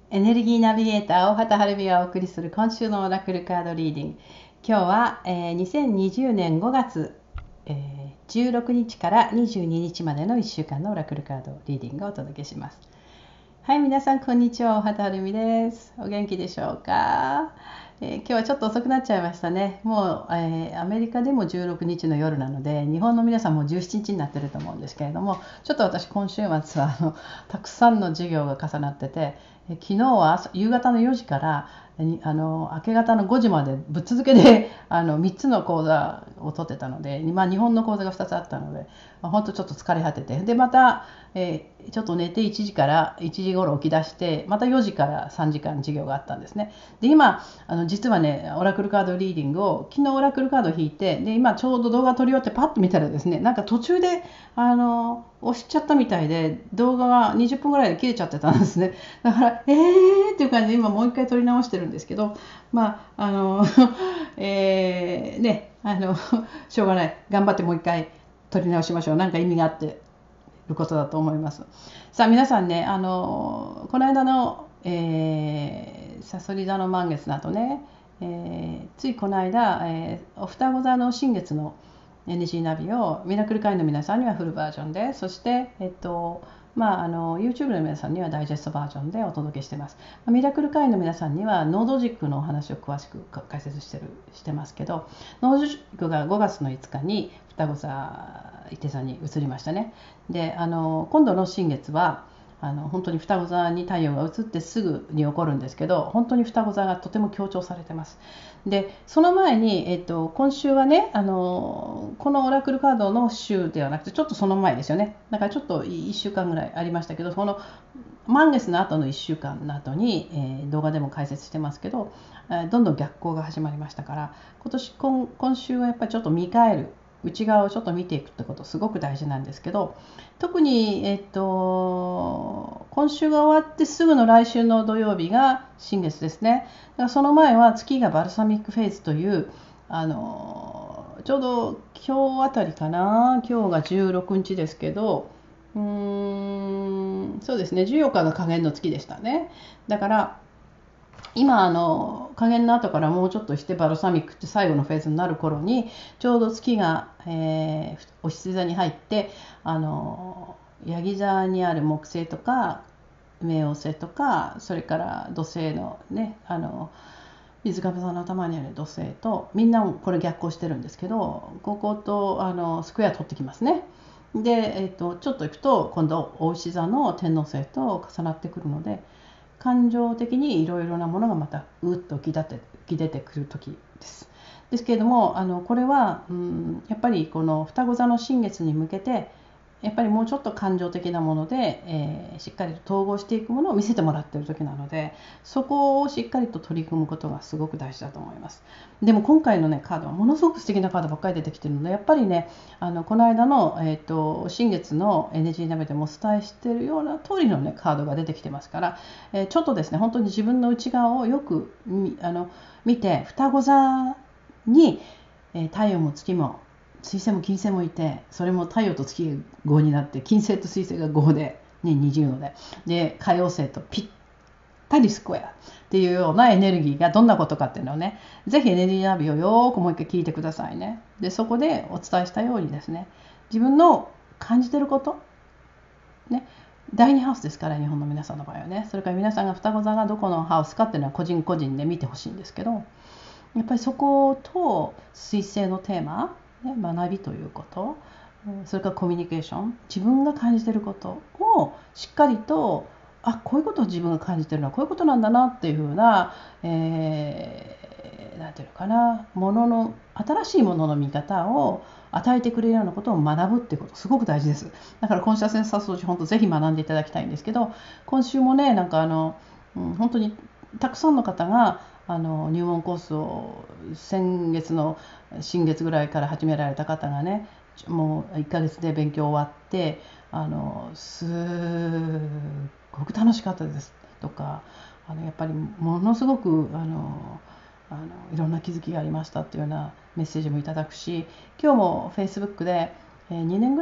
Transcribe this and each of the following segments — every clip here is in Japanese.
エネルギーナビゲーター大畑晴美がお送りする今週のオラクルカードリーディング。今日は、2020年5月、16日から22日までの1週間のオラクルカードリーディングをお届けします。はい、皆さんこんにちは、大畑晴美です。お元気でしょうか？今日はちょっと遅くなっちゃいましたね。もう、アメリカでも16日の夜なので、日本の皆さんも17日になってると思うんですけれども、ちょっと私今週末はたくさんの授業が重なってて、昨日は夕方の4時から明け方の5時までぶっ続けで3つの講座を取ってたので、日本の講座が2つあったので、本当ちょっと疲れ果てて、でまた、ちょっと寝て1時から1時頃起き出して、また4時から3時間授業があったんですね。で今実はね、オラクルカードリーディングを昨日オラクルカードを引いて、で今ちょうど動画撮り終わってパッと見たらですね、なんか途中で押しちゃったみたいで、動画が20分ぐらいで切れちゃってたんですね。だからっていう感じで今もう一回撮り直してるんですけど、しょうがない、頑張ってもう一回撮り直しましょう。なんか意味があってることだと思います。さあ皆さんね、この間の、さそり座の満月などね、ついこの間、お双子座の新月の NG ナビをミラクル会員の皆さんにはフルバージョンで、そして、YouTube の皆さんにはダイジェストバージョンでお届けしてます。ミラクル会員の皆さんにはノード軸のお話を詳しく解説してますけど、ノード軸が5月の5日に双子座伊手座に移りましたね。で今度の新月は本当に双子座に太陽が移ってすぐに起こるんですけど、本当に双子座がとても強調されてます。でその前に、今週はね、このオラクルカードの週ではなくてちょっとその前ですよね。だからちょっと1週間ぐらいありましたけど、この満月の後の1週間の後に、動画でも解説してますけど、どんどん逆行が始まりましたから、今週はやっぱりちょっと見返る、内側をちょっと見ていくってことすごく大事なんですけど、特に、今週が終わってすぐの来週の土曜日が新月ですね。だからその前は月がバルサミックフェーズという、ちょうど今日あたりかな、今日が16日ですけど、そうですね、14日が下限の月でしたね。だから今加減の後からもうちょっとしてバルサミックって最後のフェーズになる頃に、ちょうど月が、お羊座に入って、ヤギ座にある木星とか冥王星とか、それから土星のね、水亀座の頭にある土星とみんなこれ逆行してるんですけど、こことスクエア取ってきますね。で、ちょっと行くと今度お牛座の天王星と重なってくるので、感情的にいろいろなものがまたうっと浮き出てくる時です。ですけれども、これは、やっぱりこの双子座の新月に向けて、やっぱりもうちょっと感情的なもので、しっかりと統合していくものを見せてもらっている時なので、そこをしっかりと取り組むことがすごく大事だと思います。でも今回のねカードはものすごく素敵なカードばっかり出てきてるので、やっぱりねこの間の、新月の NG ナビでもお伝えしているような通りの、ね、カードが出てきてますから、ちょっとですね本当に自分の内側をよく見て、双子座に、太陽も月も水星も金星もいて、それも太陽と月が5になって、金星と水星が5で、ね、20ので海王星とぴったりスクエアっていうようなエネルギーがどんなことかっていうのをね、ぜひエネルギーナビをよーくもう一回聞いてくださいね。でそこでお伝えしたようにですね、自分の感じてることね、第2ハウスですから、日本の皆さんの場合はね。それから皆さんが双子座がどこのハウスかっていうのは個人個人で見てほしいんですけど、やっぱりそこと水星のテーマ、ね、学びということ、それからコミュニケーション、自分が感じていることをしっかりと、こういうことを自分が感じているのはこういうことなんだなっていうふうな、なんていうのかな、新しいものの見方を与えてくれるようなことを学ぶっていうことすごく大事です。だからコンシャスネスサ掃除、本当ぜひ学んでいただきたいんですけど、今週もね、なんか本当にたくさんの方が入門コースを先月の新月ぐらいから始められた方がね、もう1ヶ月で勉強終わって、すごく楽しかったですとか、やっぱりものすごくいろんな気づきがありましたっていうようなメッセージもいただくし、今日も Facebook で、2年ぐらい前だ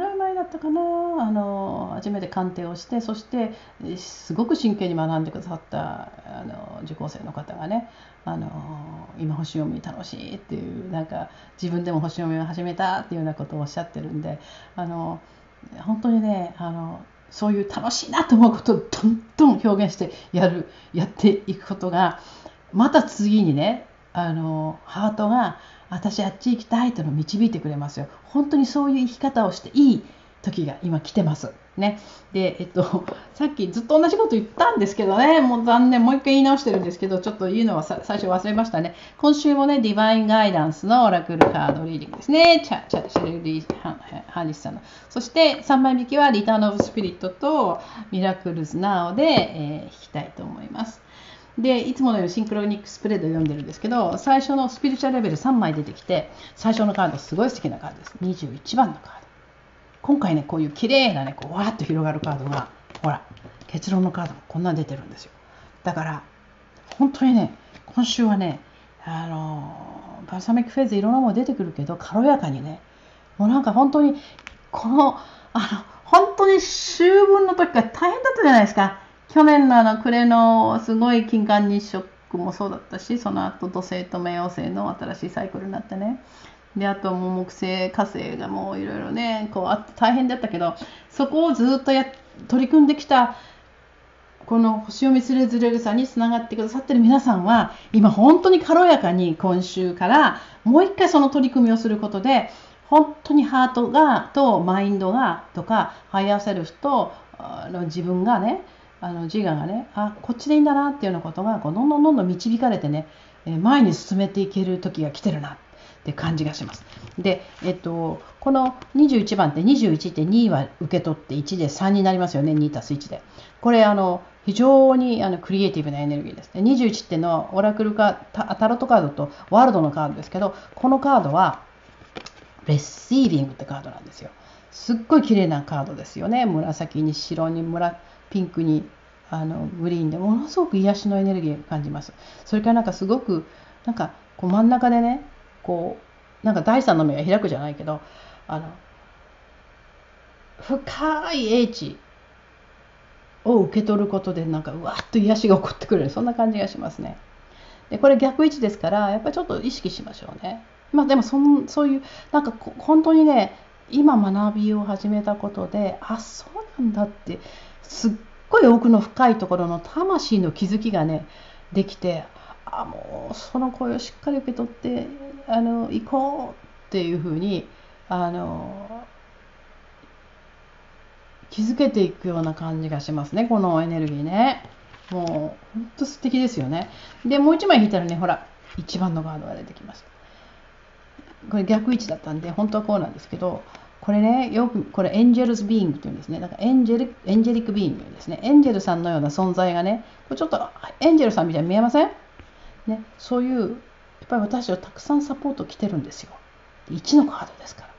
だったかな、初めて鑑定をして、そしてすごく真剣に学んでくださった受講生の方がね、今星読み楽しいっていう、なんか自分でも星読みを始めたっていうようなことをおっしゃってるんで、本当にね、そういう楽しいなと思うことをどんどん表現してやっていくことが、また次にね、ハートが私あっち行きたいというのを導いてくれますよ。本当にそういう生き方をしていい時が今来てますね。で、さっきずっと同じこと言ったんですけどね、もう残念、もう一回言い直してるんですけど、ちょっと言うのは最初忘れましたね。今週もね、ディバインガイダンスのオラクルカードリーディングですね。シェルリー・ハーニスさんの。そして3枚引きはリターン・オブ・スピリットとミラクルズ・ナウで、引きたいと思います。で、いつものようにシンクロニックスプレードを読んでるんですけど、最初のスピリチュアルレベル3枚出てきて、最初のカードすごい素敵なカードです。21番のカード。今回ね、こういう綺麗なね、こうわーっと広がるカードが、ほら、結論のカードもこんな出てるんですよ。だから、本当にね、今週はね、バルサミックフェーズいろんなもの出てくるけど、軽やかにね、もうなんか本当に、本当に秋分の時から大変だったじゃないですか。去年の暮れのすごい金環日食もそうだったし、その後土星と冥王星の新しいサイクルになってね。で、あともう木星、火星がもういろいろね、こうあって大変だったけど、そこをずっと取り組んできた、この星読みつれづれ草につながってくださってる皆さんは、今本当に軽やかに今週からもう一回その取り組みをすることで、本当にハートがとマインドがとかハイヤーセルフと自分がね、自我がね、こっちでいいんだなっていうようなことがこうどんどん導かれてね、前に進めていける時が来てるなって感じがします。で、この21番って21って2は受け取って1で3になりますよね。2たす1で。これ非常にクリエイティブなエネルギーです。21ってのはオラクルタロットカードとワールドのカードですけど、このカードはレシービングってカードなんですよ。すっごい綺麗なカードですよね。紫に白にピンクにグリーンでものすごく癒しのエネルギーを感じます。それからなんかすごくなんかこう真ん中でね、こうなんか第三の目が開くじゃないけど、深い英知を受け取ることでなんかうわっと癒しが起こってくる、そんな感じがしますね。でこれ逆位置ですから、やっぱりちょっと意識しましょうね。でもそういうなんか本当にね、今学びを始めたことで、そうなんだってすっごい奥の深いところの魂の気づきがねできて、もうその声をしっかり受け取って行こうっていうふうに気づけていくような感じがしますね、このエネルギーね。もう本当素敵ですよね。でもう一枚引いたらね、ほら1番のカードが出てきました。これ逆位置だったんで本当はこうなんですけど、これね、よくこれエンジェルズビーイングというんですね。だからエンジェリックビーイングですね。エンジェルさんのような存在がね、これちょっとエンジェルさんみたいに見えませんね。そういうやっぱり私はたくさんサポート来てるんですよ。1のカードですから。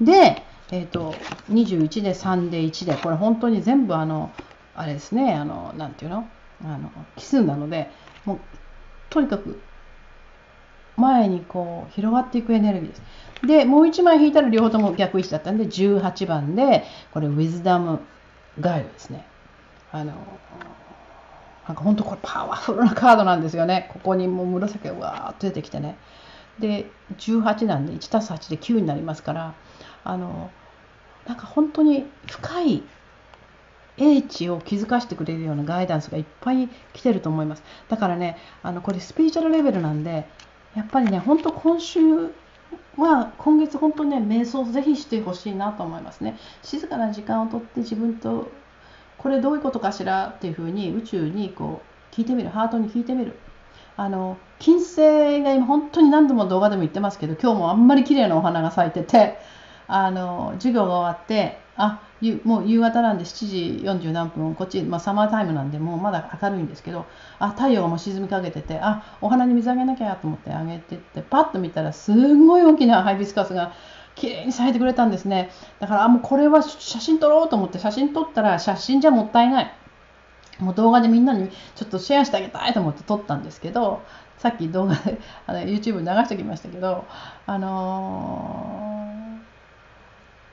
で、21で3で1で、これ本当に全部あれですね、なんていうの奇数なので、もうとにかく前にこう広がっていくエネルギーです。で、もう1枚引いたら両方とも逆位置だったんで、18番で、これウィズダムガイドですね。なんか本当これパワフルなカードなんですよね。ここにもう紫がわーっと出てきてね。で、18なんで 1+8 で9になりますから、なんか本当に深い英知を気づかせてくれるようなガイダンスがいっぱい来てると思います。だからね、これスピリチュアルレベルなんで、やっぱりね、本当今月本当ね、瞑想をぜひしてほしいなと思いますね。静かな時間をとって自分と、これどういうことかしらっていうふうに宇宙にこう聞いてみる、ハートに聞いてみる。金星が今本当に何度も動画でも言ってますけど、今日もあんまり綺麗なお花が咲いてて、授業が終わって、もう夕方なんで7時40何分、こっち、サマータイムなんでもうまだ明るいんですけど、太陽がもう沈みかけてて、お花に水あげなきゃと思ってあげてって、パッと見たらすんごい大きなハイビスカスが綺麗に咲いてくれたんですね。だからもうこれは写真撮ろうと思って写真撮ったら、写真じゃもったいない。もう動画でみんなにちょっとシェアしてあげたいと思って撮ったんですけど、さっき動画でYouTube 流してきましたけど、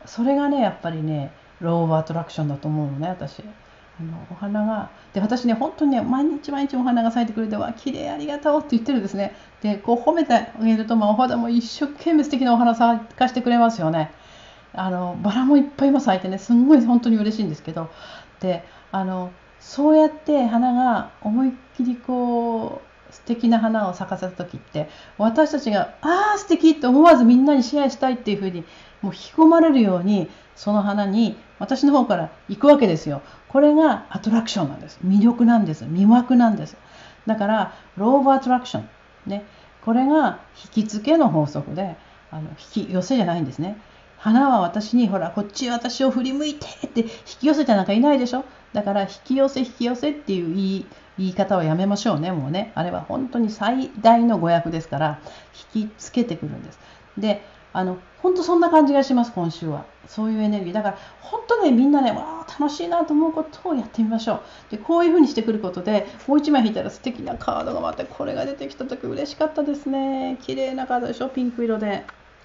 それがねやっぱりねローオブアトラクションだと思うのね私。お花がで私ね本当にね毎日毎日お花が咲いてくれては綺麗ありがとうって言ってるんですね。でこう褒めてあげると、お肌も一生懸命素敵なお花咲かしてくれますよね。バラもいっぱい今咲いてねすんごい本当に嬉しいんですけど、でそうやって花が思いっきりこう素敵な花を咲かせた時って、私たちが素敵って思わずみんなにシェアしたいっていう風にもう引き込まれるようにその花に私の方から行くわけですよ。これがアトラクションなんです。魅力なんです。魅惑なんです。だからローオブアトラクションね、これが引き付けの法則で引き寄せじゃないんですね。花は私にほらこっち私を振り向いてって引き寄せてなんかいないでしょ。だから引き寄せっていう言い方をやめましょうね。もうね、あれは本当に最大の誤訳ですから引きつけてくるんです。で本当そんな感じがします。今週はそういうエネルギーだから本当ね、みんなね楽しいなと思うことをやってみましょう。でこういう風にしてくることでもう一枚引いたら素敵なカードがまたこれが出てきた時嬉しかったですね。綺麗なカードでしょ、ピンク色で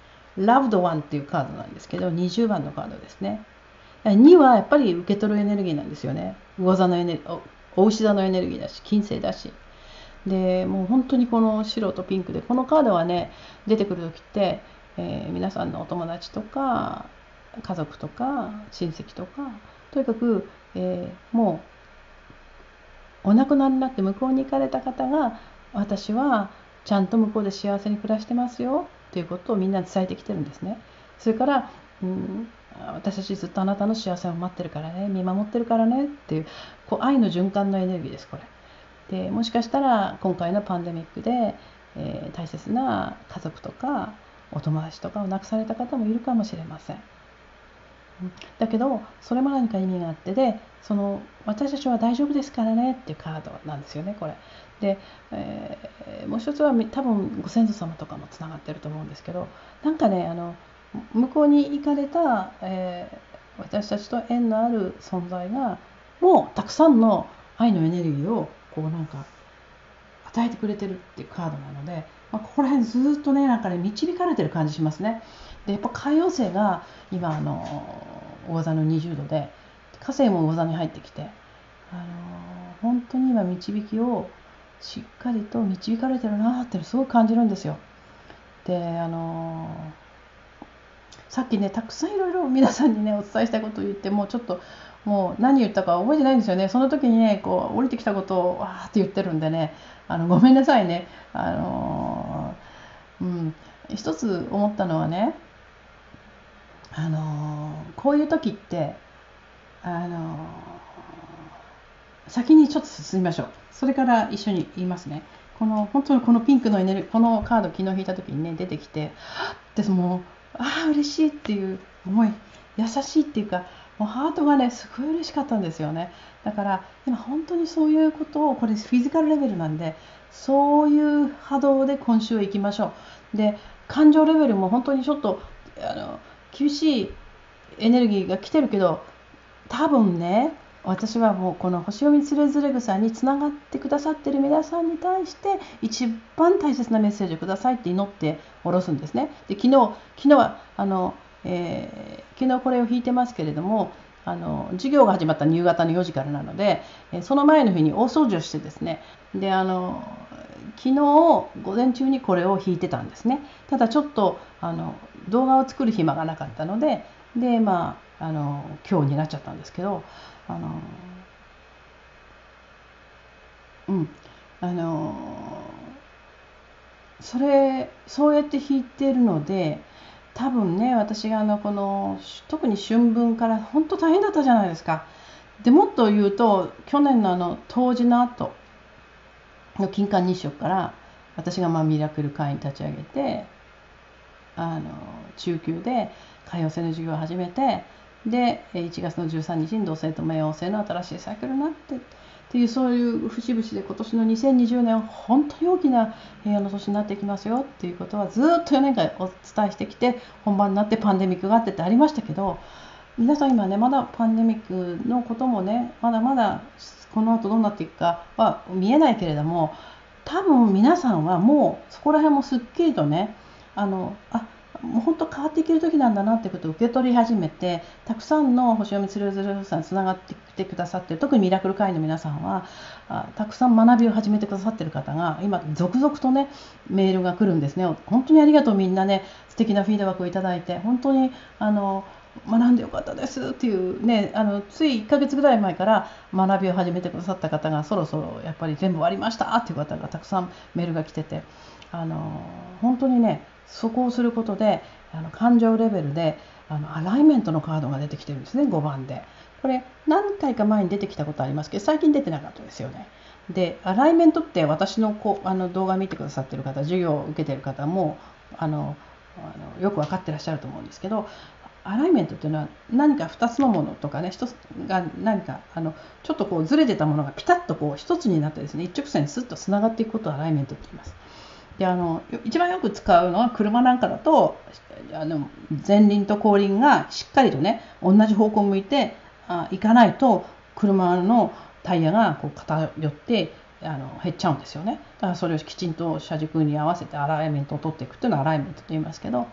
Loved One っていうカードなんですけど、20番のカードですね。2はやっぱり受け取るエネルギーなんですよね。魚座のエネルギー、お牛座のエネルギーだし、金星だし。でもう本当にこの白とピンクでこのカードはね出てくる時って、皆さんのお友達とか家族とか親戚とかとにかく、もうお亡くなりになって向こうに行かれた方が私はちゃんと向こうで幸せに暮らしてますよということをみんなに伝えてきてるんですね。それから、私たちずっとあなたの幸せを待ってるからね、見守ってるからねっていう、こう愛の循環のエネルギーですこれ。でもしかしたら今回のパンデミックで、大切な家族とかお友達とかを亡くされた方もいるかもしれません。だけどそれも何か意味があって、で私たちは大丈夫ですからねっていうカードなんですよねこれで、もう一つは多分ご先祖様とかもつながってると思うんですけど、なんかね向こうに行かれた、私たちと縁のある存在がもうたくさんの愛のエネルギーをこうなんか与えてくれてるっていうカードなので、ここら辺ずっとねなんかね導かれてる感じしますね。でやっぱ海王星が今魚座の20度で火星も魚座に入ってきて、本当に今導きをしっかりと導かれてるなってすごく感じるんですよ。でさっきねたくさんいろいろ皆さんにねお伝えしたいことを言ってもうちょっともう何言ったか覚えてないんですよね。その時にねこう降りてきたことをわーって言ってるんでねごめんなさいね。一つ思ったのはねこういう時って先にちょっと進みましょう。それから一緒に言いますね。本当にこのピンクのエネルギー、このカード昨日引いた時にね出てきてでもう嬉しいっていう思い、優しいっていうかもうハートがねすごい嬉しかったんですよね。だから今本当にそういうことを、これフィジカルレベルなんでそういう波動で今週は行きましょう。で感情レベルも本当にちょっと厳しいエネルギーが来てるけど、多分ね私はもうこの星読みつれづれ草につながってくださっている皆さんに対して一番大切なメッセージをくださいって祈って下ろすんですね。で昨日は昨日これを弾いてますけれども授業が始まったの夕方の4時からなので、その前の日に大掃除をしてですね、で昨日午前中にこれを弾いてたんですね。ただちょっと動画を作る暇がなかったので今日になっちゃったんですけど、そうやって弾いてるので多分ね私が特に春分から本当大変だったじゃないですか。でもっと言うと去年の冬至の後の金環日食から私がミラクル会員立ち上げて中級で海王星の授業を始めて、で1月の13日に土星と冥王星の新しいサイクルになってっていう、そういう節々で今年の2020年は本当に大きな平和の年になっていきますよっていうことはずっと4年間お伝えしてきて、本番になってパンデミックがあってってありましたけど、皆さん今ねまだパンデミックのこともねまだまだこの後どうなっていくかは見えないけれども、多分皆さんはもうそこら辺もすっきりとねもう本当変わっていける時なんだなってことを受け取り始めて、たくさんの星読みつるずるさんつながってきてくださってる、特にミラクル会の皆さんはたくさん学びを始めてくださってる方が今続々とねメールが来るんですね。本当にありがとう。みんなね素敵なフィードバックをいただいて、本当に学んでよかったですっていうね、つい1ヶ月ぐらい前から学びを始めてくださった方がそろそろやっぱり全部終わりましたっていう方がたくさんメールが来てて、本当にねそこをすることで感情レベルでアライメントのカードが出てきてるんですね。5番でこれ何回か前に出てきたことありますけど最近出てなかったですよね。でアライメントって私の動画見てくださってる方、授業を受けてる方もよく分かってらっしゃると思うんですけど、アライメントっていうのは何か2つのものとかね、1つが何かちょっとこうずれてたものがピタッとこう1つになってですね、一直線にスッとつながっていくことをアライメントって言います。で一番よく使うのは車なんかだと前輪と後輪がしっかりとね同じ方向を向いていかないと車のタイヤがこう偏って減っちゃうんですよね。だからそれをきちんと車軸に合わせてアライメントを取っていくというのはアライメントと言いますけど、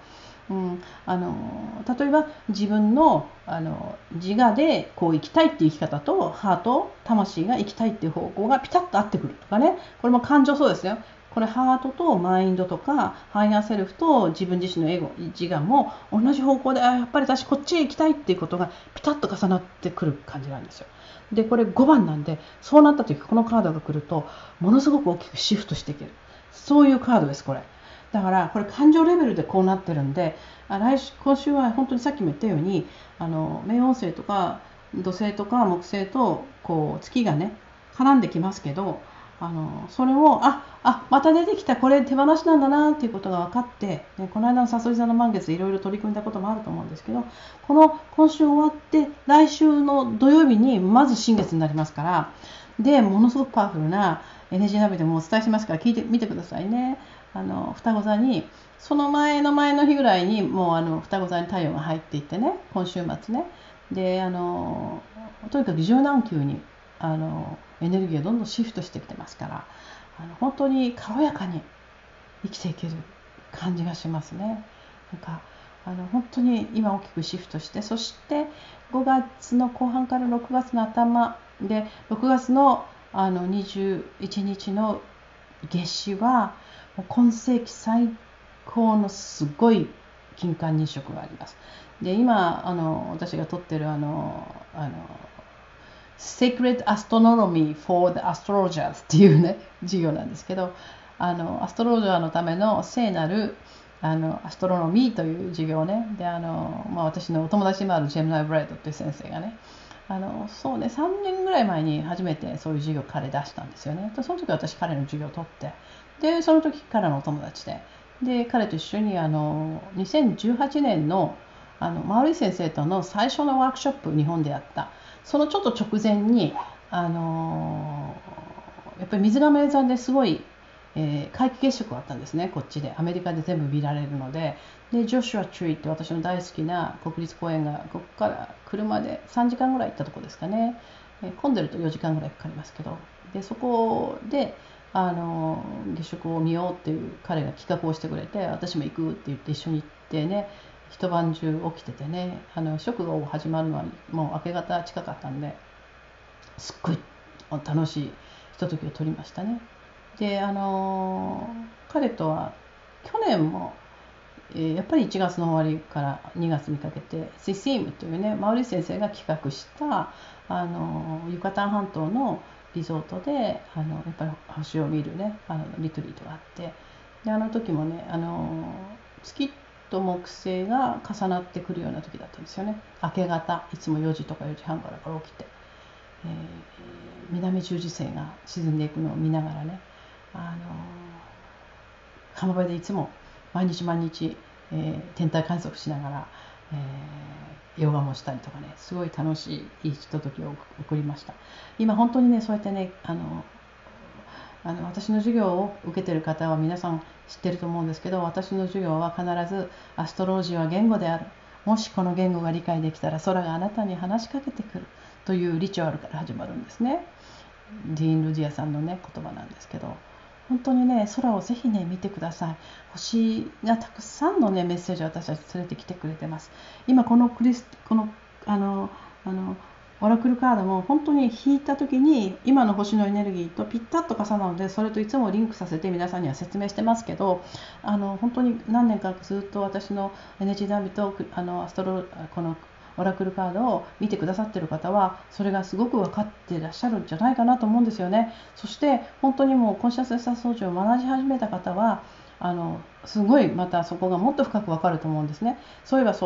例えば自分の自我でこう生きたいっていう生き方とハート魂が生きたいっていう方向がピタッと合ってくるとかね、これも感情そうですよ。これハートとマインドとかハイヤーセルフと自分自身のエゴ自我も同じ方向でやっぱり私こっちへ行きたいっていうことがピタッと重なってくる感じなんですよ。でこれ5番なんで、そうなった時このカードが来るとものすごく大きくシフトしていける、そういうカードですこれ。だからこれ感情レベルでこうなってるんで、今週は本当にさっきも言ったように冥王星とか土星とか木星とこう月がね絡んできますけど、それをまた出てきた、これ手放しなんだなっていうことが分かって、ね、この間のさそり座の満月でいろいろ取り組んだこともあると思うんですけど、今週終わって来週の土曜日にまず新月になりますから、でものすごくパワフルなエネジーナビでもお伝えしますから聞いてみてくださいね。双子座にその前の前の日ぐらいにもう双子座に太陽が入っていってね、今週末ね。でとにかく柔軟球にエネルギーがどんどんシフトしてきてますから、本当に軽やかに生きていける感じがしますね。なんか本当に今大きくシフトして、そして5月の後半から6月の頭で、6月の21日の夏至はもう今世紀最高のすごい金環日食があります。で今私が取ってるSacred Astronomy for the Astrologers っていうね授業なんですけど、アストロロジャーのための聖なるアストロノミーという授業ね。で私のお友達でもあるジェムナイ・ブライドという先生がね、そうね3年ぐらい前に初めてそういう授業を彼出したんですよね。その時私彼の授業を取って、でその時彼のお友達で彼と一緒に2018年のマウリ先生との最初のワークショップ日本でやった、そのちょっと直前にやっぱり水亀座ですごい皆既月食があったんですね。こっちでアメリカで全部見られるので、ジョシュアトリーって私の大好きな国立公園がここから車で3時間ぐらい行ったとこですかね。混んでると4時間ぐらいかかりますけど、でそこで月食を見ようっていう彼が企画をしてくれて、私も行くって言って一緒に行ってね、一晩中起きててね、食が始まるのはもう明け方近かったんで、すっごい楽しいひとときを取りましたね。で彼とは去年も、やっぱり1月の終わりから2月にかけてシシームというねマウリ先生が企画したユカタン半島のリゾートでやっぱり星を見るねリトリートがあって、で時もね月と木星が重なってくるような時だったんですよね。明け方いつも4時とか4時半から起きて、南十字星が沈んでいくのを見ながらね、浜辺でいつも毎日毎日、天体観測しながら、ヨガもしたりとかね、すごい楽しいいいひとときを送りました。今本当にねそうやってね私の授業を受けている方は皆さん知ってると思うんですけど、私の授業は必ずアストロロジーは言語である、もしこの言語が理解できたら空があなたに話しかけてくるというリチュアルから始まるんですね。ディーン・ルディアさんのね言葉なんですけど、 本当にね、空をぜひね見てください。星がたくさんのねメッセージを私たち連れてきてくれてます。今このあのあのオラクルカードも本当に引いた時に今の星のエネルギーとぴったっと重なるので、それといつもリンクさせて皆さんには説明してますけど、本当に何年かずっと私のエネルギーナビとこのオラクルカードを見てくださっている方はそれがすごく分かっていらっしゃるんじゃないかなと思うんですよね。そして本当にもうコンシャスネス操縦を学び始めた方はすごいまたそこがもっと深く分かると思うんですね。そういえば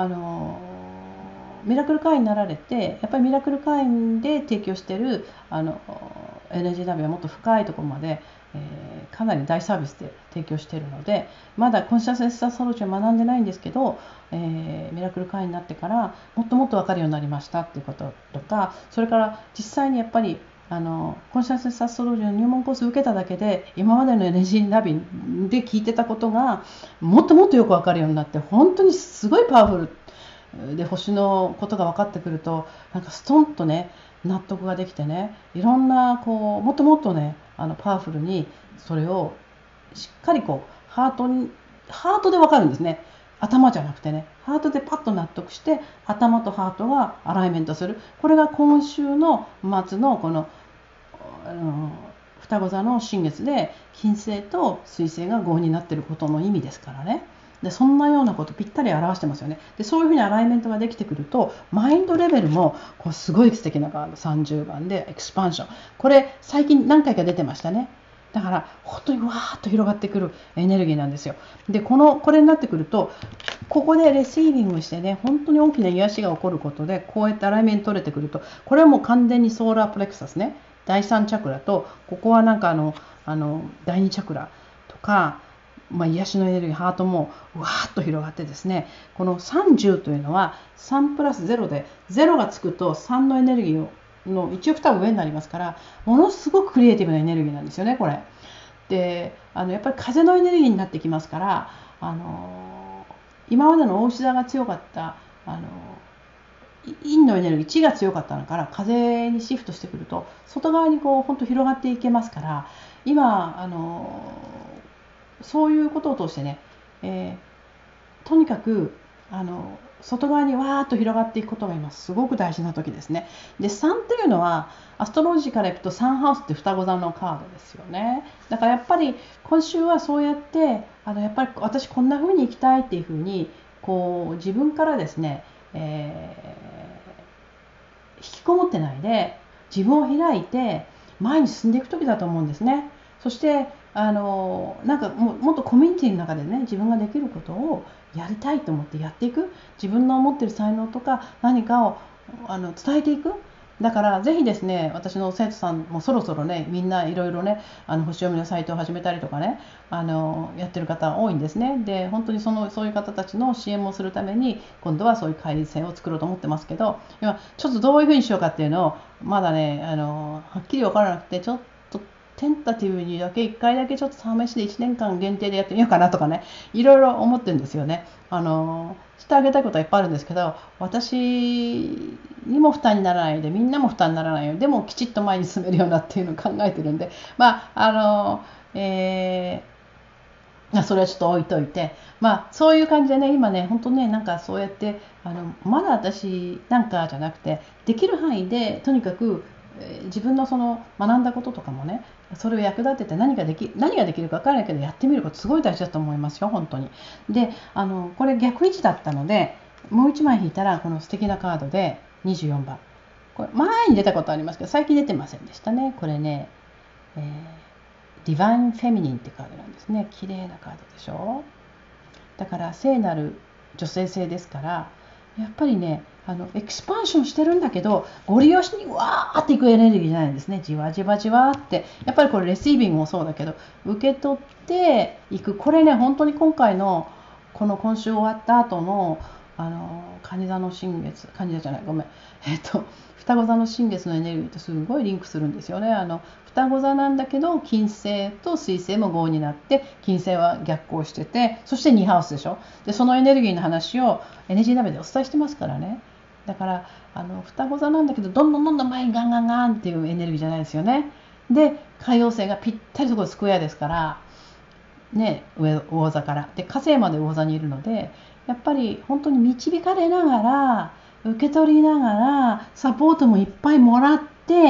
ミラクル会員になられて、やっぱりミラクル会員で提供しているエネルギーナビはもっと深いところまで、かなり大サービスで提供しているので、まだコンシャスネスソルジュを学んでないんですけど、ミラクル会員になってからもっともっと分かるようになりましたっていうこととか、それから実際にやっぱりコンシャスネスアストロジーの入門コースを受けただけで今までのエネルギーナビで聞いてたことがもっともっとよく分かるようになって、本当にすごいパワフルで星のことが分かってくると、なんかストンとね納得ができてね、いろんなもっともっとねパワフルにそれをしっかりハートで分かるんですね。頭じゃなくてね、ハートでパッと納得して頭とハートがアライメントする。これが今週の末のこの双子座の新月で金星と水星が合になっていることの意味ですからね。でそんなようなことぴったり表してますよね。でそういうふうにアライメントができてくると、マインドレベルもすごい素敵なカード30番でエクスパンション、これ最近何回か出てましたね。だから本当にわーっと広がってくるエネルギーなんですよ。でこれになってくると、ここでレシービングしてね、本当に大きな癒しが起こることで、こうやってアライメント取れてくると、これはもう完全にソーラープレクサスね、第3チャクラと、ここはなんか第2チャクラとか、癒しのエネルギー、ハートもわーっと広がってですね、この30というのは3プラス0で、0がつくと3のエネルギーの1オクターブ上になりますから、ものすごくクリエイティブなエネルギーなんですよね、これ。でやっぱり風のエネルギーになってきますから、今までの大牛座が強かった陰のエネルギー、地が強かったのから風にシフトしてくると、外側に本当広がっていけますから、今そういうことを通してね、とにかく外側にわーっと広がっていくことが今すごく大事な時ですね。で3というのはアストロロジーからいくとサンハウスって双子座のカードですよね。だからやっぱり今週はそうやってやっぱり私こんな風に生きたいっていう風に自分からですね、引きこもってないで自分を開いて前に進んでいく時だと思うんですね。そしてなんかもっとコミュニティの中でね、自分ができることをやりたいと思ってやっていく、自分の持っている才能とか何かを伝えていく。だからぜひですね、私の生徒さんもそろそろね、みんないろいろね星読みのサイトを始めたりとかね、やってる方多いんですね。で本当にそういう方たちの支援もするために今度はそういう改善を作ろうと思ってますけど、今ちょっとどういうふうにしようかっていうのをまだねはっきり分からなくて、ちょっとテンタティブにだけ1回だけちょっと試しで1年間限定でやってみようかなとかね、いろいろ思ってるんですよね。してあげたいことはいっぱいあるんですけど、私にも負担にならないでみんなも負担にならないように、でもきちっと前に進めるようなっていうのを考えてるんで、それはちょっと置いといて、そういう感じでね、今ね本当ね、なんかそうやってまだ私なんかじゃなくて、できる範囲でとにかく自分の学んだこととかもね、それを役立てて何ができるか分からないけどやってみることすごい大事だと思いますよ、本当に。でこれ逆位置だったので、もう1枚引いたらこの素敵なカードで24番、これ前に出たことありますけど最近出てませんでしたね。これね、ディバインフェミニンってカードなんですね。綺麗なカードでしょ。だから聖なる女性性ですから、やっぱりねエクスパンションしてるんだけど、ご利用しにわーっていくエネルギーじゃないんですね。じわじわじわって、やっぱりこれレシービングもそうだけど受け取っていく。これね本当に今回の今週終わった後の蟹座の新月、蟹座じゃない、ごめん、双子座の新月のエネルギーとすごいリンクするんですよね。双子座なんだけど金星と水星も合になって、金星は逆行してて、そして2ハウスでしょ。でそのエネルギーの話をエネルギー鍋でお伝えしてますからね。だから双子座なんだけどどんどん前にガンガンガンっていうエネルギーじゃないですよね。 で海王星がぴったりそこスクエアですからね、魚座からで火星まで魚座にいるので、やっぱり本当に導かれながら受け取りながらサポートもいっぱいもらって、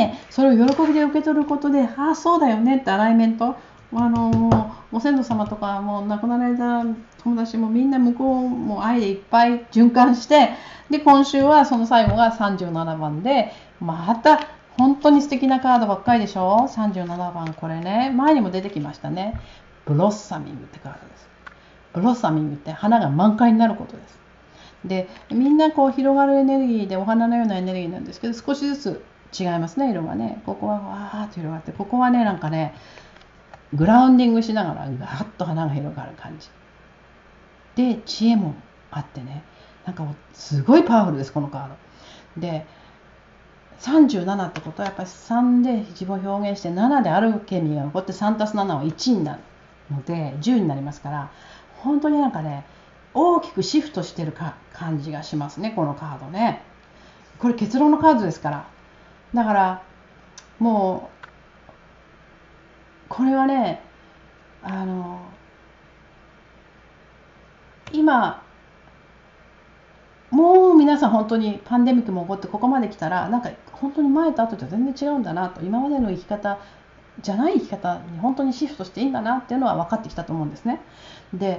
それを喜びで受け取ることで、ああそうだよねってアライメント、もうご先祖様とかもう亡くなられた友達もみんな向こうも愛でいっぱい循環して、で今週はその最後が37番で、また本当に素敵なカードばっかりでしょ。37番、これね、前にも出てきましたね。ブロッサミングってカードです。ブロッサミングって花が満開になることです。で、みんなこう広がるエネルギーでお花のようなエネルギーなんですけど、少しずつ違いますね、色がね。ここはわーっと広がって、ここはね、なんかね、グラウンディングしながらガーッと花が広がる感じ。で、知恵もあってね、なんかすごいパワフルです、このカード。で、37ってことはやっぱり3で自分を表現して7であるケミが残って 3+7 は1になるので10になりますから、本当になんかね大きくシフトしてる感じがしますね、このカードね。これ結論のカードですから。だからもうこれはね、今もう皆さん本当にパンデミックも起こってここまで来たら、なんか本当に前と後と全然違うんだなと、今までの生き方じゃない生き方に本当にシフトしていいんだなっていうのは分かってきたと思うんですね。で、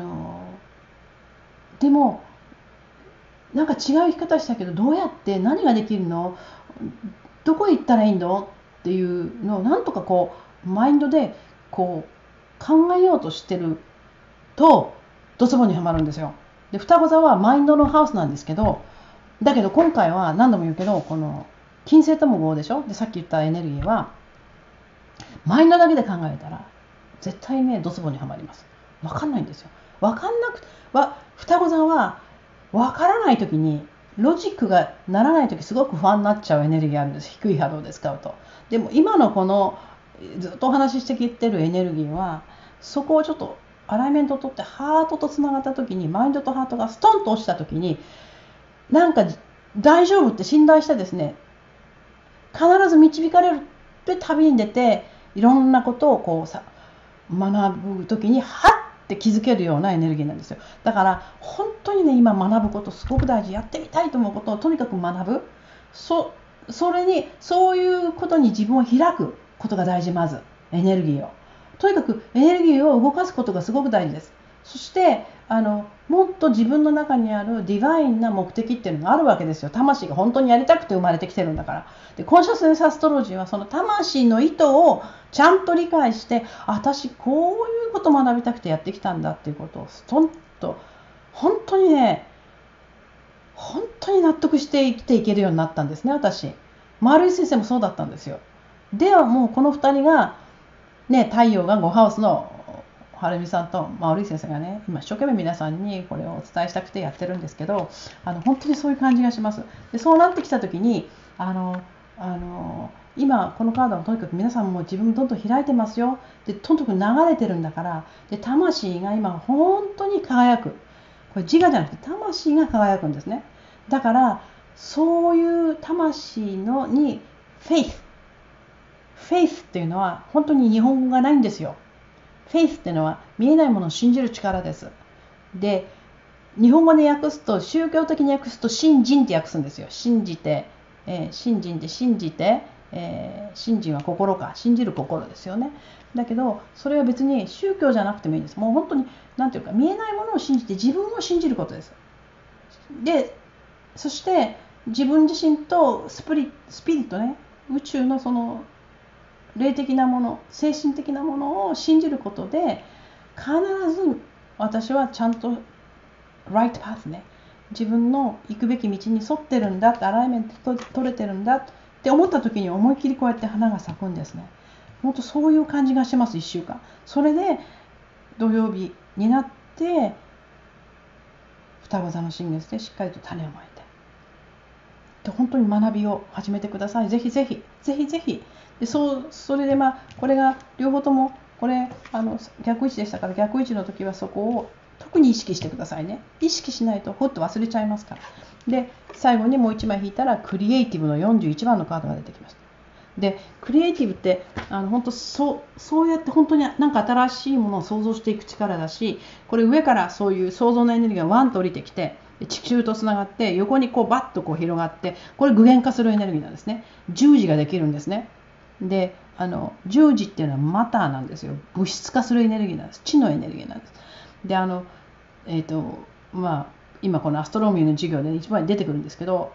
でもなんか違う生き方したけど、どうやって何ができるの、どこへ行ったらいいのっていうのをなんとかこうマインドでこう考えようとしてるとドツボにはまるんですよ。で、双子座はマインドのハウスなんですけど、だけど今回は何度も言うけど、この金星とも合でしょ。で、さっき言ったエネルギーはマインドだけで考えたら絶対ねドツボにはまります。分かんないんですよ。分かんなく双子座は分からない時に、ロジックがならない時すごく不安になっちゃうエネルギーあるんです。低い波動で使うと。でも今のこのずっとお話ししてきてるエネルギーは、そこをちょっとアライメントを取ってハートとつながった時に、マインドとハートがストンと落ちた時に、なんか大丈夫って信頼してですね、必ず導かれるって旅に出て、いろんなことをこう学ぶ時にはって気づけるようなエネルギーなんですよ。だから本当にね、今学ぶことすごく大事。やってみたいと思うことをとにかく学ぶ。それにそういうことに自分を開くことが大事。まずエネルギーをとにかくエネルギーを動かすことがすごく大事です。そしてもっと自分の中にあるディバインな目的っていうのがあるわけですよ。魂が本当にやりたくて生まれてきてるんだから。で、コンシャスネスアストロジーはその魂の意図をちゃんと理解して、私こういうことを学びたくてやってきたんだっていうことをストンと本当にね、本当に納得して生きていけるようになったんですね、私。丸井先生もそうだったんですよ。ではもうこの2人がね、太陽が5ハウスのはるみさんと丸井先生がね、今一生懸命皆さんにこれをお伝えしたくてやってるんですけど、本当にそういう感じがします。で、そうなってきた時に今このカードはとにかく皆さんも自分どんどん開いてますよ。で、とにかく流れてるんだから、で魂が今本当に輝く。これ自我じゃなくて魂が輝くんですね。だからそういう魂のにフェイスっていうのは本当に日本語がないんですよ。フェイスっていうのは見えないものを信じる力です。で、日本語で訳すと、宗教的に訳すと信心って訳すんですよ。信じて、信心で信じて、信心は心か、信じる心ですよね。だけどそれは別に宗教じゃなくてもいいんです。もう本当に何ていうか、見えないものを信じて自分を信じることです。で、そして自分自身とスピリットね、宇宙のその霊的なもの、精神的なものを信じることで、必ず私はちゃんとライトパスね、自分の行くべき道に沿ってるんだって、アライメント取れてるんだって思った時に、思いっきりこうやって花が咲くんですね。本当そういう感じがします。1週間それで土曜日になって双子座の新月でしっかりと種をまいて、で本当に学びを始めてください。ぜひぜひぜひぜひ。で、それでこれが両方とも、これ逆位置でしたから、逆位置の時はそこを特に意識してくださいね。意識しないとほっと忘れちゃいますから。で、最後にもう1枚引いたらクリエイティブの41番のカードが出てきました。 でクリエイティブって本当そうやって本当になんか新しいものを想像していく力だし、これ上からそういう創造のエネルギーがワンと降りてきて地球とつながって横にこうバッとこう広がって、これ具現化するエネルギーなんですね。十字ができるんですね。で十字っていうのはマターなんですよ。物質化するエネルギーなんです。知のエネルギーなんです。で今このアストロノミーの授業で一番に出てくるんですけど、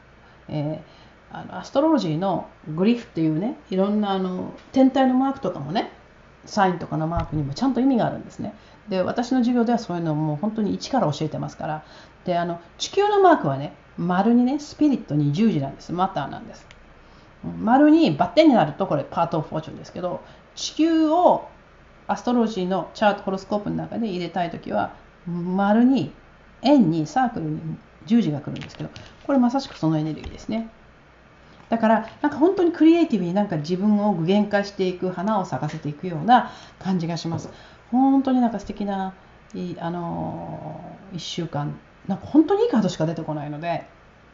アストロロジーのグリフっていうね、いろんな天体のマークとかもね、サインとかのマークにもちゃんと意味があるんですね。で私の授業ではそういうのをもう本当に一から教えてますから。で地球のマークはね、丸にねスピリットに十字なんです。マターなんです。丸にバッテンになるとこれパートオブフォーチュンですけど、地球をアストロロジーのチャートホロスコープの中で入れたいときは丸に円にサークルに十字が来るんですけど、これまさしくそのエネルギーですね。だからなんか本当にクリエイティブになんか自分を具現化していく、花を咲かせていくような感じがします。本当になんか素敵な1週間、なんか本当にいいカードしか出てこないので、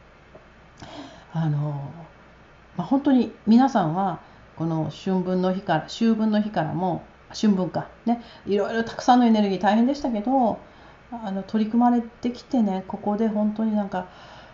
本当に皆さんはこの秋分の日からも春分かね、いろいろたくさんのエネルギー大変でしたけど、取り組まれてきてね、ここで本当になんか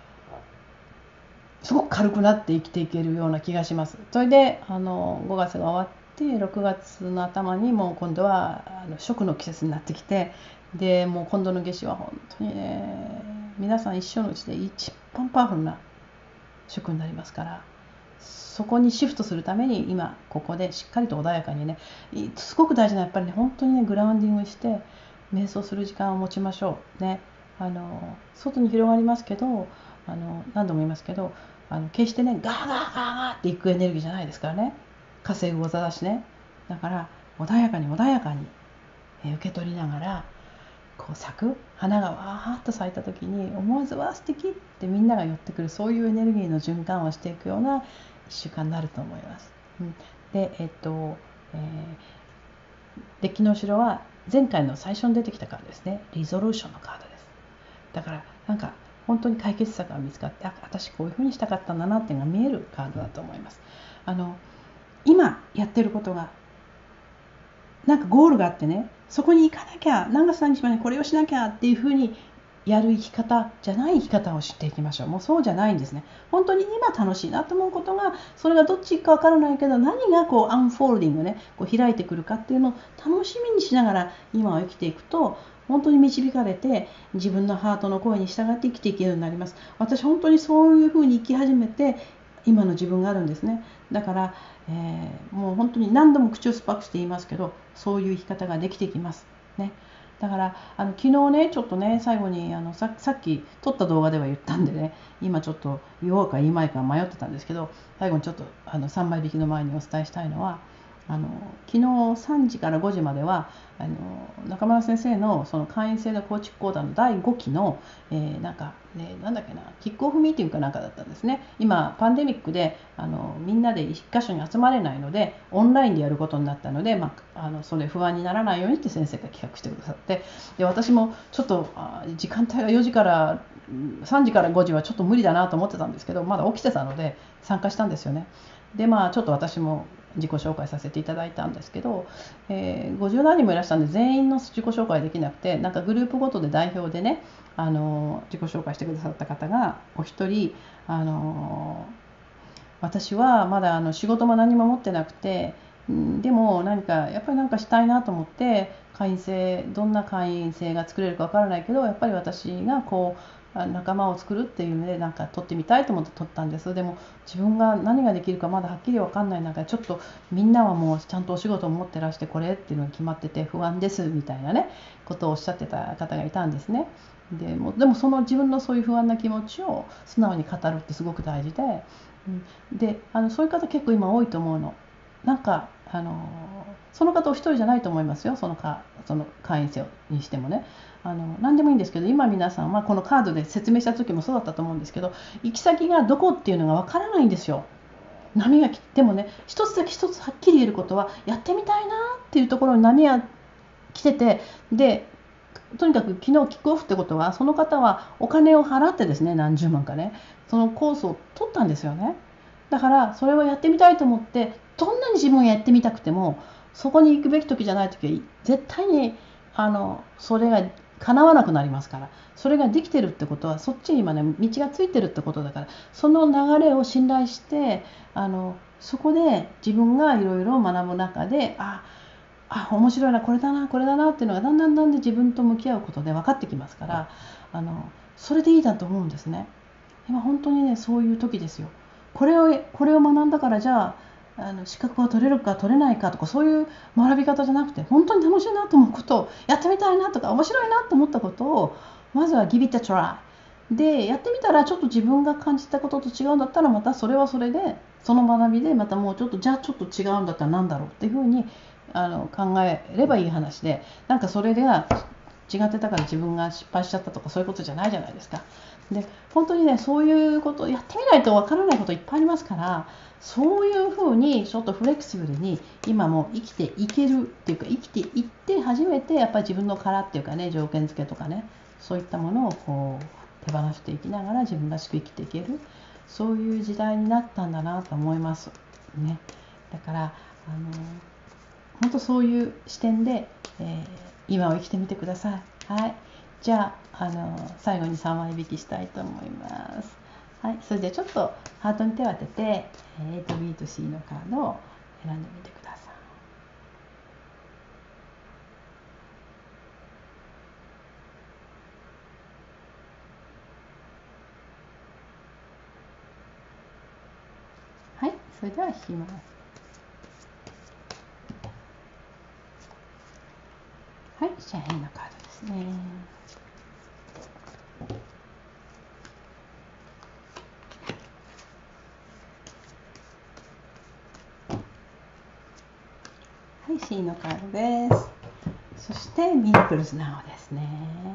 すごく軽くなって生きていけるような気がします。それで5月が終わって6月の頭にもう今度は食の季節になってきて、でもう今度の夏至は本当にね、皆さん一生のうちで一番パワフルな食になりますから、そこにシフトするために今ここでしっかりと穏やかにね、すごく大事なやっぱりね、本当にねグラウンディングして瞑想する時間を持ちましょうね。外に広がりますけど、何度も言いますけど、決してねガーガーガーガーっていくエネルギーじゃないですからね。稼ぐ技だしね。だから穏やかに受け取りながら、こう咲く花がわーっと咲いた時に思わずわー素敵ってみんなが寄ってくる、そういうエネルギーの循環をしていくような1週間になると思います。でデッキの後ろは前回の最初に出てきたカードですね。リゾルーションのカードです。だからなんか本当に解決策が見つかって、私こういう風にしたかったんだなっていうのが見えるカードだと思います。今やってることがなんかゴールがあってね、そこに行かなきゃ、何月何日までにこれをしなきゃっていう風にやる生き方じゃない生き方を知っていきましょう。もうそうじゃないんですね。本当に今楽しいなと思うことが、それがどっちか分からないけど、何がこうアンフォールディングね、こう開いてくるかっていうのを楽しみにしながら今を生きていくと、本当に導かれて自分のハートの声に従って生きていけるようになります。私本当にそういう風に生き始めて今の自分があるんですね。だから、もう本当に何度も口を酸っぱくして言いますけど、そういう生き方ができてきますね。だから昨日ねちょっとね最後にさっき撮った動画では言ったんでね、今ちょっと言おうか言いまいか迷ってたんですけど、最後にちょっと3枚引きの前にお伝えしたいのは、昨日3時から5時までは中村先生のその会員制の構築講座の第5期の、なんだっけな、キックオフミーティングかなんかだったんですね。今パンデミックでみんなで一箇所に集まれないのでオンラインでやることになったので、それ不安にならないようにって先生が企画してくださって、で私もちょっと時間帯が3時から5時はちょっと無理だなと思ってたんですけど、まだ起きてたので参加したんですよね。でちょっと私も自己紹介させていただいたんですけど、50何人もいらっしゃるんで全員の自己紹介できなくて、なんかグループごとで代表でね自己紹介してくださった方がお一人、私はまだ仕事も何も持ってなくて、でもやっぱり何かしたいなと思って、どんな会員制が作れるかわからないけど、やっぱり私がこう仲間を作るっていうので撮ってみたいと思って撮ったんです。でも自分が何ができるかまだはっきり分かんない中で、ちょっとみんなはもうちゃんとお仕事を持ってらしてこれっていうのが決まってて不安ですみたいなねことをおっしゃってた方がいたんですね。でもその自分のそういう不安な気持ちを素直に語るってすごく大事で、そういう方結構今多いと思うの。その方お一人じゃないと思いますよ。その会員制にしてもね、何でもいいんですけど、今皆さんはこのカードで説明した時もそうだったと思うんですけど、行き先がどこっていうのがわからないんですよ。波が来てもね、一つはっきり言えることは、やってみたいなっていうところに波が来てて、でとにかく昨日キックオフってことは、その方はお金を払ってですね、何十万かね、そのコースを取ったんですよね。 だからそれをやってみたいと思って、どんなに自分がやってみたくてもそこに行くべき時じゃない時は絶対にそれが叶わなくなりますから。それができてるってことはそっちに今ね道がついてるってことだから、その流れを信頼してそこで自分がいろいろ学ぶ中で面白いな、これだなこれだなっていうのがだんだん自分と向き合うことで分かってきますから、それでいいだと思うんですね。今本当にねそういう時ですよ。これを学んだからじゃあ資格が取れるか取れないかとか、そういう学び方じゃなくて、本当に楽しいなと思うことをやってみたいなとか、面白いなと思ったことをまずは give it a try でやってみたら、ちょっと自分が感じたことと違うんだったら、またそれはそれでその学びでまたもうちょっとじゃあちょっと違うんだったら何だろうっていうふうに考えればいい話で、なんかそれでは違ってたから自分が失敗しちゃったとか、そういうことじゃないじゃないですか。で本当にねそういうことやってみないとわからないこといっぱいありますから、そういうふうにちょっとフレキシブルに今も生きていけるっていうか、生きていって初めてやっぱり自分の殻っていうかね、条件付けとかね、そういったものをこう手放していきながら自分らしく生きていける、そういう時代になったんだなと思いますね。だから本当そういう視点で、今を生きてみてください。はい、じゃあ、最後に3割引きしたいと思います。はい、それでちょっとハートに手を当てて A と B と C のカードを選んでみてください。はい、それでは引きます。はい、じゃあ A のカードですね。はい、C のカードです。そしてミラクルズナウですね。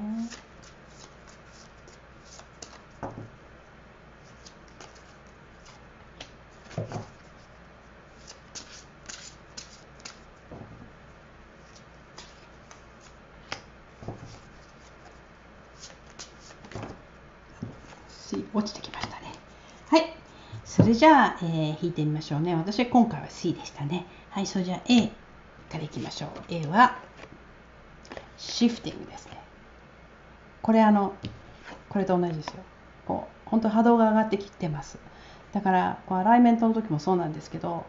落ちてきましたね。はい、それじゃあ、引いてみましょうね。私は今回は C でしたね。はい、それじゃあ A からいきましょう。A はシフティングですね。これこれと同じですよ。こう本当波動が上がってきてます。だからこうアライメントの時もそうなんですけど、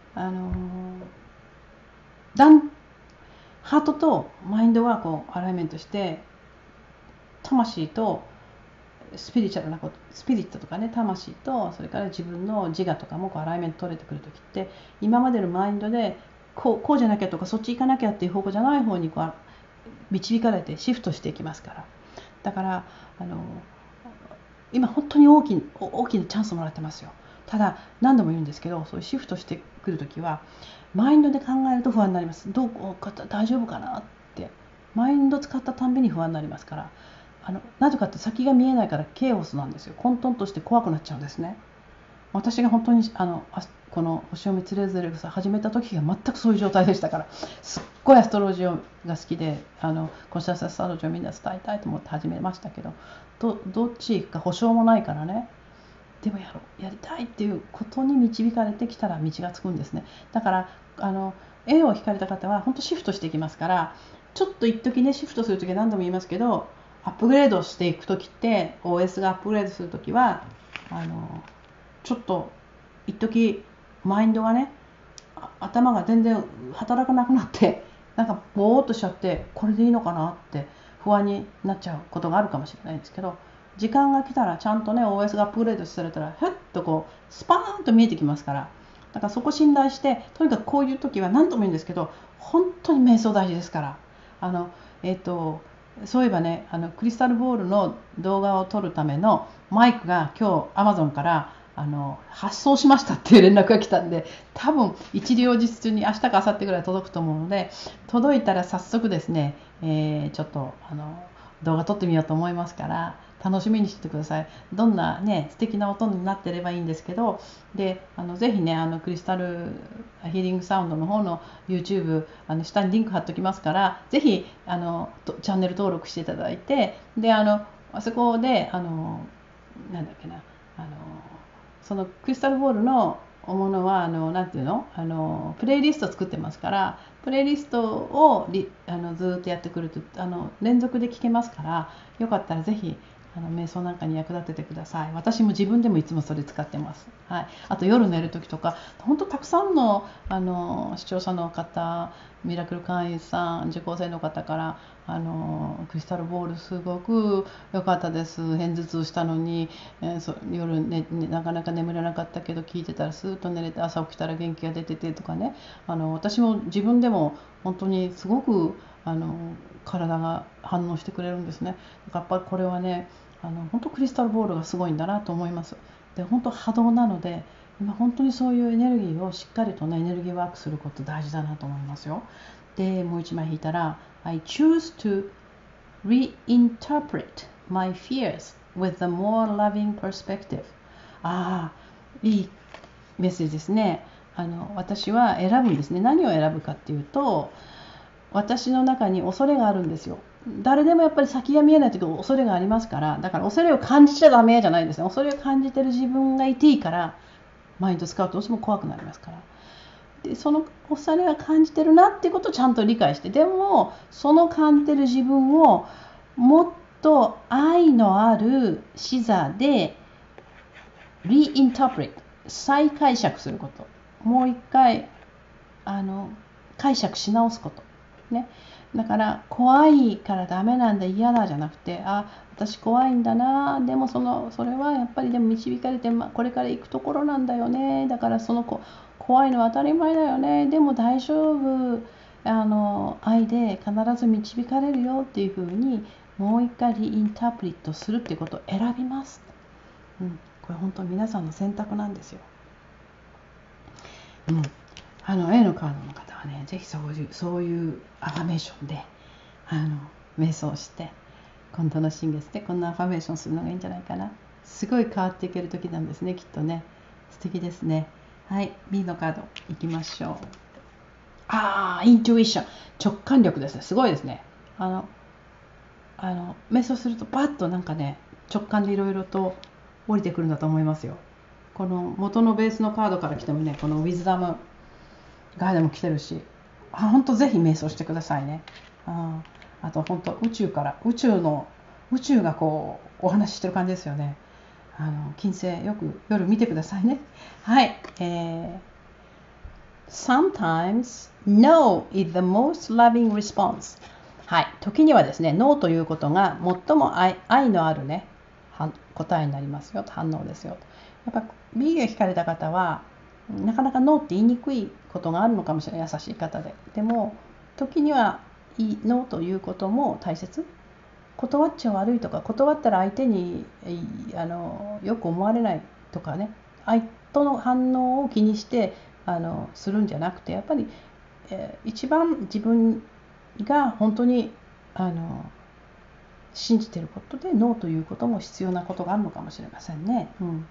ハートとマインドがこうアライメントして、魂とスピリチュアルなこと、スピリットとかね、魂とそれから自分の自我とかもこうアライメント取れてくるときって、今までのマインドでこうじゃなきゃとか、そっち行かなきゃっていう方向じゃない方にこう導かれてシフトしていきますから。だから今本当に大きなチャンスをもらってますよ。ただ何度も言うんですけど、そういうシフトしてくるときはマインドで考えると不安になります。大丈夫かなってマインド使ったたんびに不安になりますから。なぜかって先が見えないからケイオスなんですよ。混沌として怖くなっちゃうんですね。私が本当にこの星を見つれずれ草始めた時が全くそういう状態でしたから、すっごいアストロジーが好きでコンシャスアストロジーをみんな伝えたいと思って始めましたけど、どっちか保証もないからね。でもやりたいっていうことに導かれてきたら道がつくんですね。だから絵を引かれた方は本当シフトしていきますから、ちょっと一時ねシフトする時は何度も言いますけど、アップグレードしていく時って OS がアップグレードする時はちょっと一時マインドがね、頭が全然働かなくなって、なんかぼーっとしちゃって、これでいいのかなって不安になっちゃうことがあるかもしれないんですけど、時間が来たらちゃんとね OS がアップグレードされたらふっとこうスパーンと見えてきますから。だからそこ信頼して、とにかくこういう時は何とも言うんですけど、本当に瞑想大事ですから。そういえばね、クリスタルボールの動画を撮るためのマイクが今日 Amazon から発送しましたっていう連絡が来たんで、多分一両日中に明日か明後日ぐらい届くと思うので、届いたら早速ですね、ちょっと動画撮ってみようと思いますから、楽しみにしててください。どんなね素敵な音になってればいいんですけど、でぜひねクリスタルヒーリングサウンドの方の YouTube 下にリンク貼っときますから、ぜひチャンネル登録していただいて、であそこでなんだっけなそのクリスタルボールのものはなんていうの、プレイリスト作ってますから、プレイリストをずっとやってくると連続で聞けますから、よかったらぜひ瞑想なんかに役立ててください。私も自分でもいつもそれ使ってます。はい、あと夜寝る時とか、本当たくさんの視聴者の方、ミラクル会員さん、受講生の方からクリスタルボールすごく良かったです、片頭痛したのに、夜、なかなか眠れなかったけど聞いてたらスーッと寝れて、朝起きたら元気が出ててとかね、私も自分でも本当にすごく体が反応してくれるんですね。だからやっぱりこれはね、本当クリスタルボールがすごいんだなと思います。で、本当波動なので、今本当にそういうエネルギーをしっかりとね、エネルギーワークすること大事だなと思いますよ。で、もう一枚引いたら、I choose to reinterpret my fears with a more loving perspective。いいメッセージですね。私は選ぶんですね。何を選ぶかっていうと、私の中に恐れがあるんですよ。誰でもやっぱり先が見えないとき恐れがありますから、だから恐れを感じちゃダメじゃないですね。恐れを感じてる自分がいていいから、マインド使うとどうしても怖くなりますから。で、その恐れは感じてるなっていうことをちゃんと理解して、でもその感じてる自分をもっと愛のある視座でリインタープレット、再解釈すること、もう一回解釈し直すことね。だから怖いからダメなんだ、嫌だじゃなくて、私怖いんだな、でもそれはやっぱりでも導かれて、これから行くところなんだよね、だから怖いのは当たり前だよね、でも大丈夫、愛で必ず導かれるよっていうふうにもう一回リインタープリットするっていうことを選びます。これ本当に皆さんの選択なんですよ。A のカードの方はね、ぜひそういうアファメーションで瞑想して今度の新月でこんなアファメーションするのがいいんじゃないかな。すごい変わっていける時なんですね、きっとね。素敵ですね。はい、B のカードいきましょう。イントゥイション、直感力ですね。すごいですね。瞑想するとパッとなんかね、直感でいろいろと降りてくるんだと思いますよ。この元のベースのカードから来てもね、このウィズダムガイドも来てるし、本当ぜひ瞑想してくださいね。あと本当宇宙がこうお話ししてる感じですよね。金星よく夜見てくださいね。はい。Sometimes no is the most loving response。はい。時にはですね、ノーということが最も愛のあるね、答えになりますよ、反応ですよ。やっぱ B が引かれた方はなかなかノーって言いにくいことがあるのかもしれない、優しい方で。でも時にはノーということも大切。断っちゃ悪いとか、断ったら相手によく思われないとかね、相手の反応を気にしてするんじゃなくて、やっぱり、一番自分が本当に信じていることでノーということも必要なことがあるのかもしれませんね。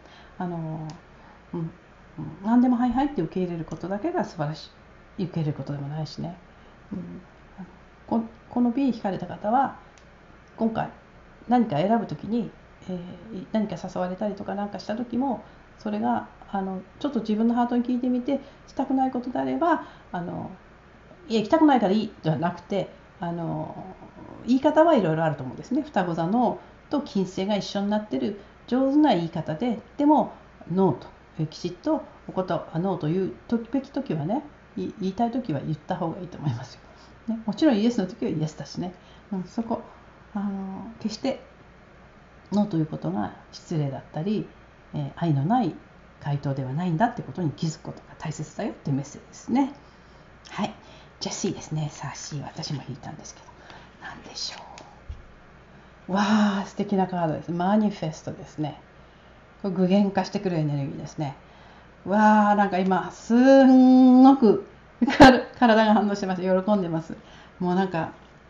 何でもはいはいって受け入れることだけが素晴らしい、受け入れることでもないしね。この B に引かれた方は今回何か選ぶときに、何か誘われたりとか何かした時も、それがちょっと自分のハートに聞いてみて、したくないことであればいや行きたくないからいいじゃなくて、言い方はいろいろあると思うんですね。双子座のと金星が一緒になってる上手な言い方で、でもノーときちっとノーというべき時はね、言いたい時は言った方がいいと思いますよ、ね。もちろんイエスの時はイエスだしね、そこ決してノーということが失礼だったり、愛のない回答ではないんだってことに気づくことが大切だよっていうメッセージですね。はい、じゃあ C ですね。さあ C、 私も引いたんですけど、何でしょう。わ素敵なカードです。マニフェストですね。これ具現化してくるエネルギーですね。なんか今すんごく体が反応してます。喜んでます。もうなんか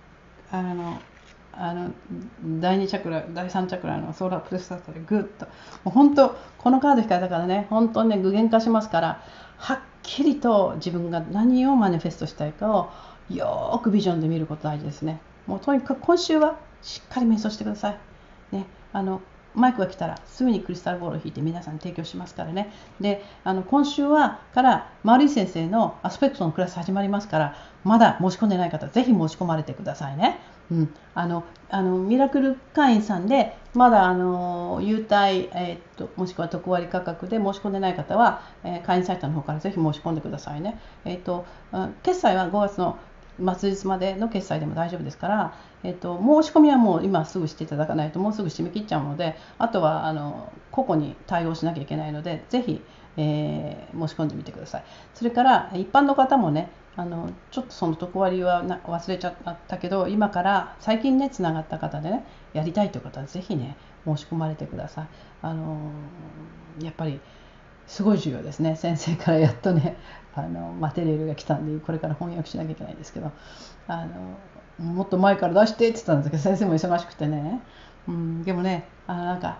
第2チャクラ、第3チャクラのソーラープレスタートでグッと、もう本当このカード引かれたからね、本当にね具現化しますから、はっきりと自分が何をマニフェストしたいかをよーくビジョンで見ること大事ですね。もうとにかく今週はしっかり瞑想してくださいね。 マイクが来たらすぐにクリスタルボールを引いて皆さんに提供しますからね。で、今週からマリー先生のアスペクトのクラス始まりますから、まだ申し込んでない方ぜひ申し込まれてくださいね。ミラクル会員さんでまだ優待、もしくは特割価格で申し込んでない方は、会員サイトの方からぜひ申し込んでくださいね。決済は5月の末日までの決済でも大丈夫ですから、申し込みはもう今すぐしていただかないともうすぐ締め切っちゃうので、あとは個々に対応しなきゃいけないので、ぜひ、申し込んでみてください。それから一般の方もね、ちょっとその特割は忘れちゃったけど、今から最近ねつながった方でねやりたいという方はぜひね申し込まれてください。やっぱりすごい重要ですね。先生からやっとねマテリアルが来たんで、これから翻訳しなきゃいけないんですけど、もっと前から出してって言ってたんですけど、先生も忙しくてね、でもねなんか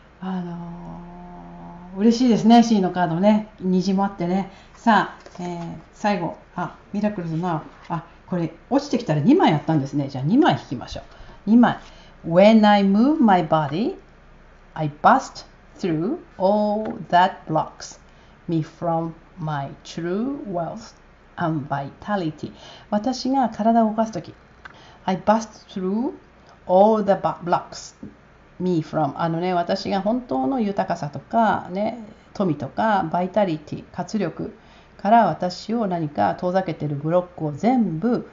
嬉しいですね。 C のカードね、虹もあってね。さあ、最後ミラクルズのこれ落ちてきたら2枚やったんですね。じゃあ2枚引きましょう。2枚。 When I move my body, I bust through all that blocks me from my true wealth and vitality. 私が体を動かすとき、I bust through all the blocks me from 私が本当の豊かさとかね、富とかバイタリティ、活力から私を何か遠ざけているブロックを全部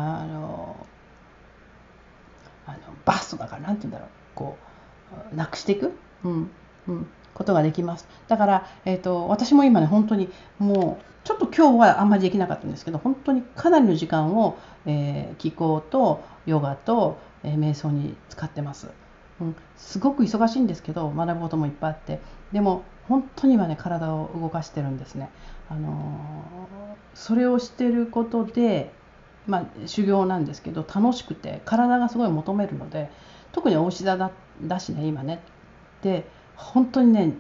バストだからなんて言うんだろう、こうなくしていく、ことができます。だから、私も今ね本当にもうちょっと今日はあんまりできなかったんですけど、本当にかなりの時間を、気候とヨガと、瞑想に使ってます。すごく忙しいんですけど学ぶこともいっぱいあって、でも本当に今ね体を動かしてるんですね。それをしてることで、修行なんですけど楽しくて、体がすごい求めるので、特にお牛座だしね今ね、で本当にね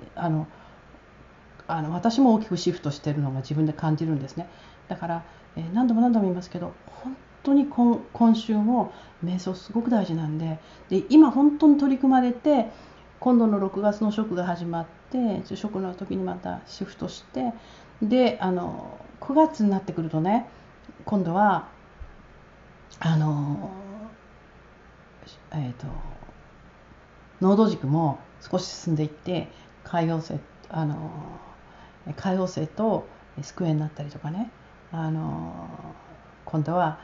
私も大きくシフトしてるのが自分で感じるんですね。だから、何度も言いますけど、本当に今週も瞑想すごく大事なんで、今本当に取り組まれて、今度の6月の食が始まって、食の時にまたシフトして、で9月になってくるとね、今度は濃度軸も少し進んでいって、海王星とスクエアになったりとかね、今度は、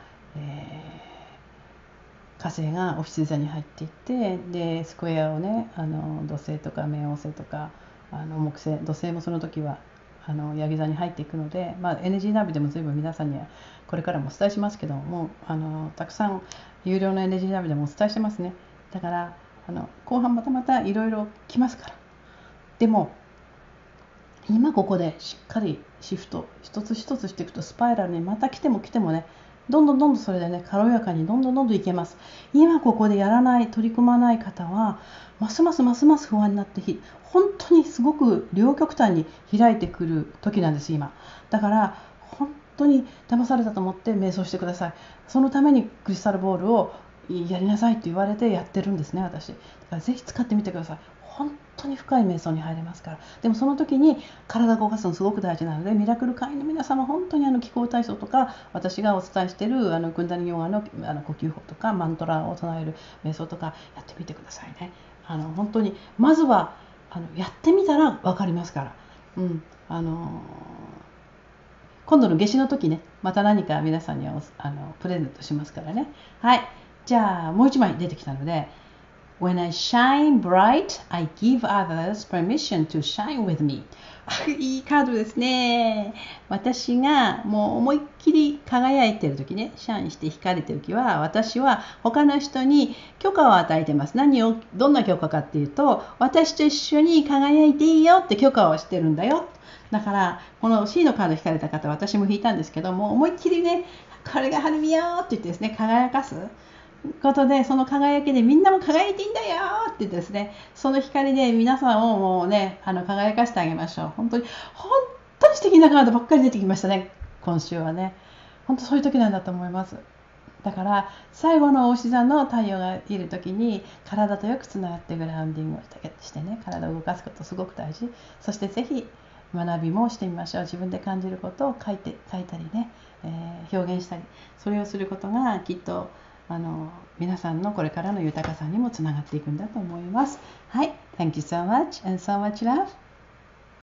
火星がオフィス座に入っていって、でスクエアをね土星とか冥王星とか木星、土星もその時はヤギ座に入っていくので、エネジーナビでも随分皆さんにはこれからもお伝えしますけども、たくさん有料のエネジーナビでもお伝えしてますね。だから後半またいろいろ来ますから。でも今ここでしっかりシフト一つ一つしていくと、スパイラルにまた来てもね、どんどんそれでね軽やかにどんどんいけます。今ここでやらない、取り組まない方はますます不安になって、本当にすごく両極端に開いてくる時なんです今。だから本当に騙されたと思って瞑想してください。そのためにクリスタルボールをやりなさいと言われてやってるんですね、私。だからぜひ使ってみてください。本当に深い瞑想に入れますから。でもその時に体を動かすのすごく大事なので、ミラクル会員の皆様、本当に気候体操とか、私がお伝えしているクンダリヨガの呼吸法とかマントラを唱える瞑想とかやってみてくださいね。本当にまずはやってみたら分かりますから。今度の夏至の時ね、また何か皆さんにはプレゼントしますからね。はい、じゃあもう一枚出てきたので、When I shine bright, I give others permission to shine with me. いいカードですね。私がもう思いっきり輝いているときね、シャインして光れているときは、私は他の人に許可を与えてます。どんな許可かっていうと、私と一緒に輝いていいよって許可をしてるんだよ。だからこの C のカード引かれた方、私も引いたんですけども、思いっきりね、これがはるみよって言ってですね、輝かすことで、その輝きでみんなも輝いていいんだよってですね、その光で皆さんをもうね輝かしてあげましょう。本当に素敵なカードばっかり出てきましたね、今週はね。本当そういう時なんだと思います。 だから最後の牡牛座の太陽がいる時に体とよくつながってグラウンディングをしてね、体を動かすことすごく大事。そしてぜひ学びもしてみましょう。自分で感じることを書いたりね、表現したり、それをすることがきっと皆さんのこれからの豊かさにもつながっていくんだと思います。はい、Thank you so much and so much love.